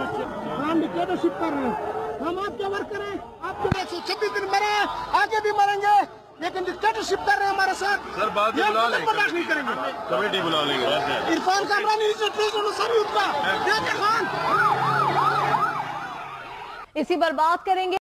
हम डिक्टेटरशिप कर रहे हैं, हम आपके वर्कर हैं, आपके 126 दिन मरे हैं, आगे भी मरेंगे, लेकिन डिक्टेटरशिप कर रहे हैं हमारे साथ। सर बाद में बुला लेंगे, बर्दाश्त नहीं करेंगे, कमेटी बुला लेंगे। इरफान कामरानी इसी पर बात करेंगे।